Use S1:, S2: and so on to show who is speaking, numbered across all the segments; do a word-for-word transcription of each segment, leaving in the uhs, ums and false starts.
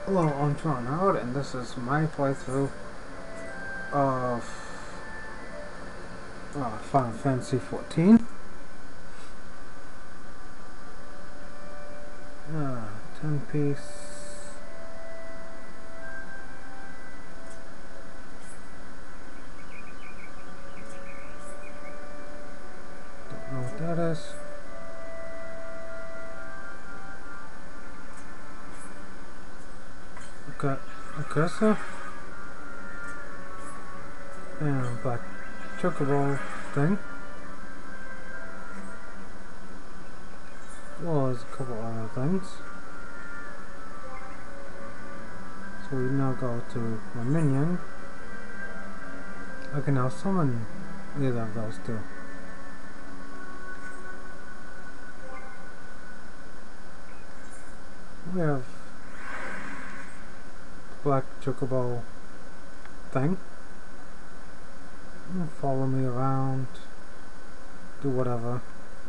S1: Hello, I'm Tron Howard, and this is my playthrough of uh, Final Fantasy fourteen. Uh, ten piece. Don't know what that is. Got a cursor and a black chocobo thing. Well, there's a couple other things. So we now go to my minion. I can now summon either of those two. We have black chocobo thing. Follow me around, do whatever.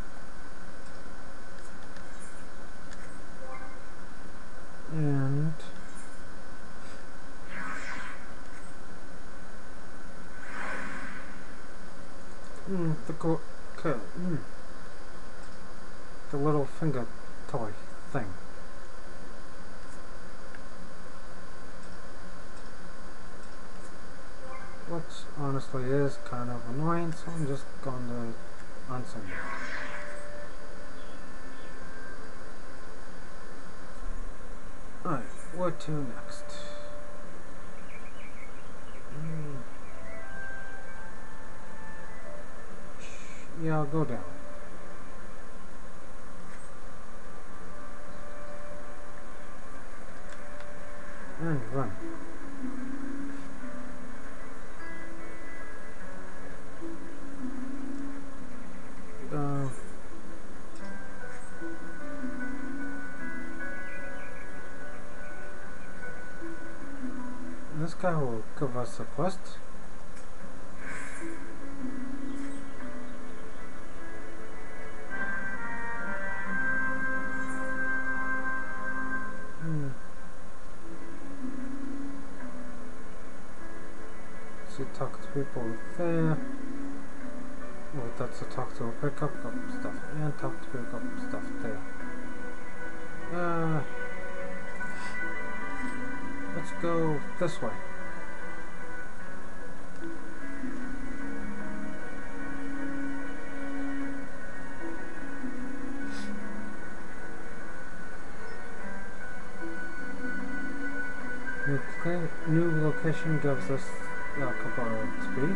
S1: And mm, the go okay, mm, the little finger toy thing. Which honestly is kind of annoying, so I'm just going to unsend it. Alright, where to next? Mm. Yeah, I'll go down. And run. Uh, this guy will give us a quest. Hmm. So talk to people there. Well, that's to talk to a pick up stuff and talk to pick up stuff there. Uh, let's go this way. New, new location gives us a couple of speed.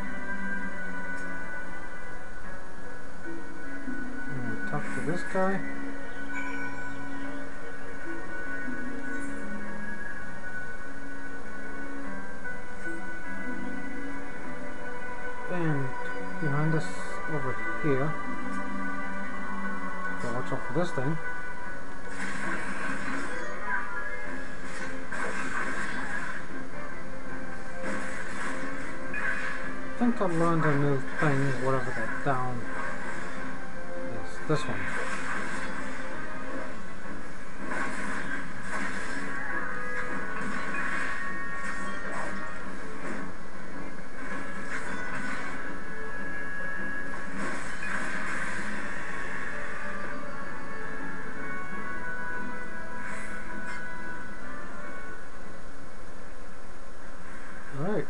S1: Talk to this guy. And behind us over here. So watch out for this thing. I think I learned a new thing, whatever that down is. This one. Alright.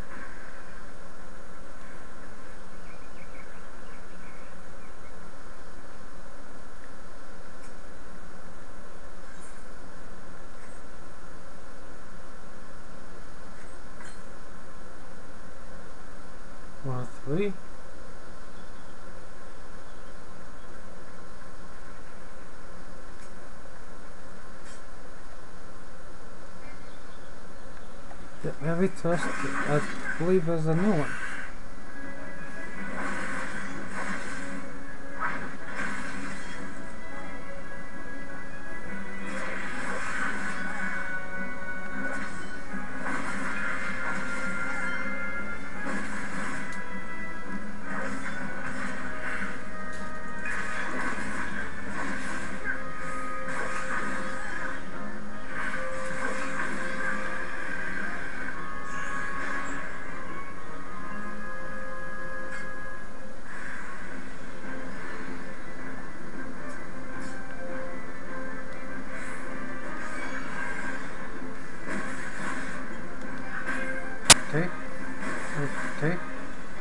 S1: One, three. The every test, I believe, is a new one.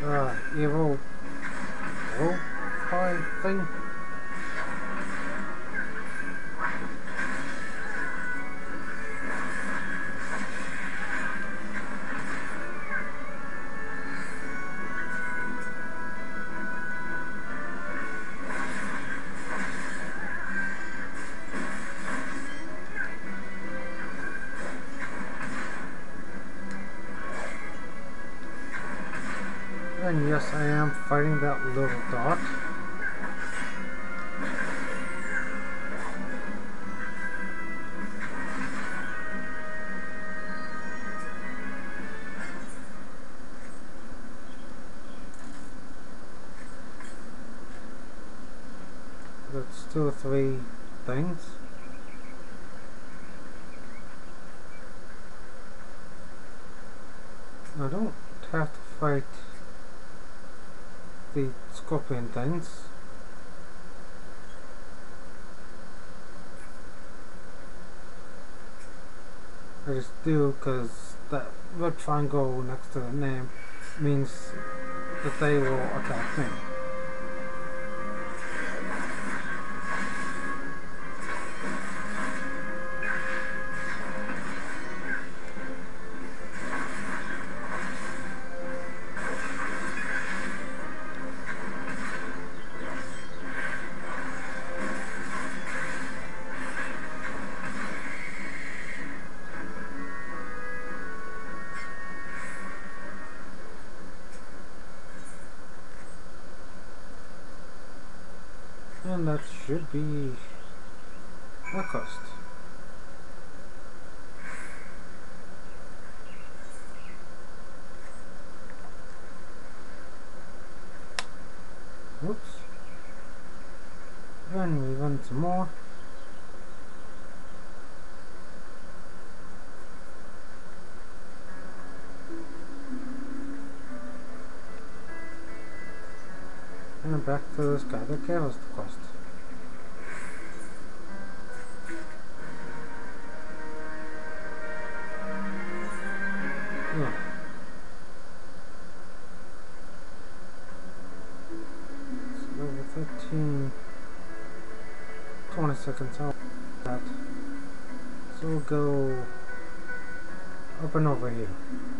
S1: uh, evil wolf pie thing. And yes, I am fighting that little dot. That's two or three things. I don't have to fight the scorpion things. I just do because that red triangle next to the name means that they will attack me. And that should be a cost. Oops. And we run some more. And back to this guy that gave us the quest. Yeah. So level thirteen, twenty seconds out. That. So we'll go up and over here.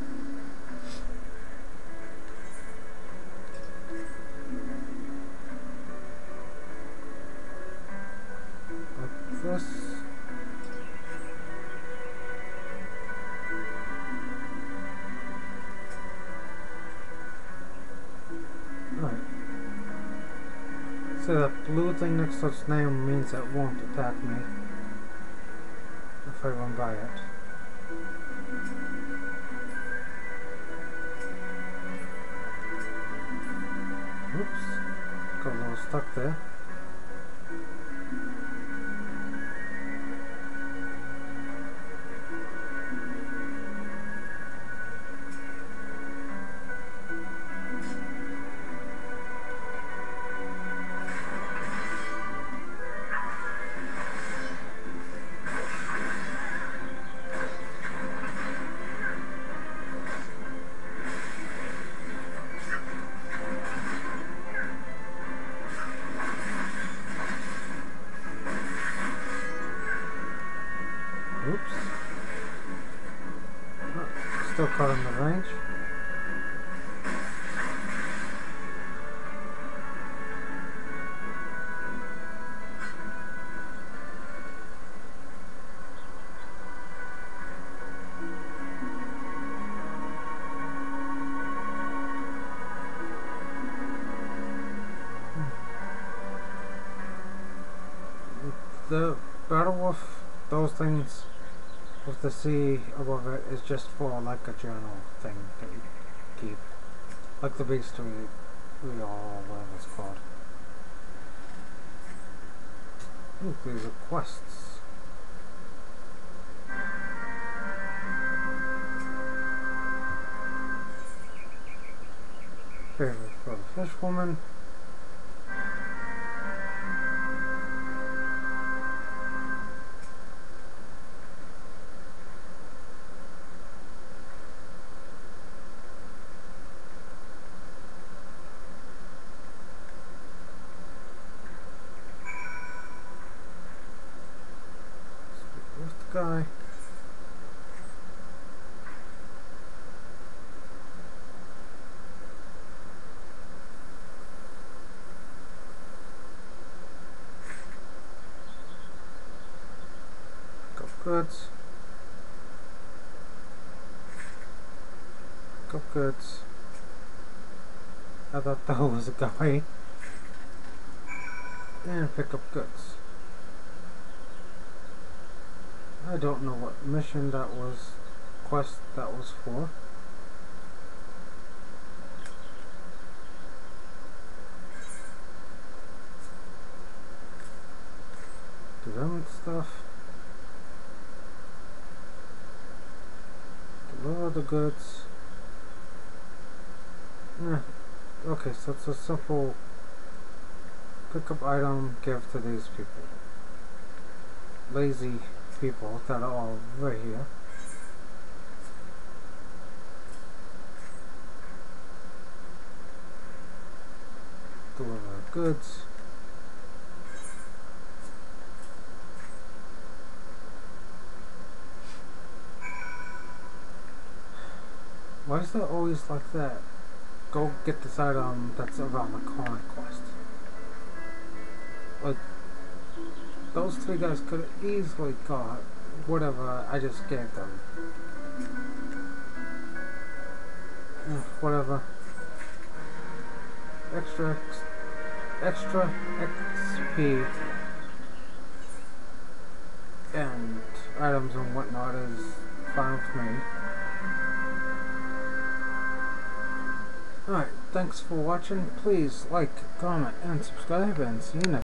S1: This. Alright. So that blue thing next to its name means it won't attack me if I run by it. Oops. Got a little stuck there. Oops. Oh, still caught in the range. The battle with those things with the sea above it is just for like a journal thing that you keep. Like the beast we, we all, whatever it's called. Ooh, these are quests. Favorite for the fish woman. Pick up goods. I thought that was a guy. And pick up goods. I don't know what mission that was, quest that was for. Development stuff. Deliver the goods. Yeah. Okay, so it's a simple pick up item, give to these people. Lazy people that are all right here. Deliver goods. Why is that always like that? Go get this item that's around the corner quest. Like, those three guys could have easily got whatever I just gave them. Eh, whatever. Extra, extra X P and items and whatnot is fine with me. Alright, thanks for watching. Please like, comment, and subscribe, and see you next time.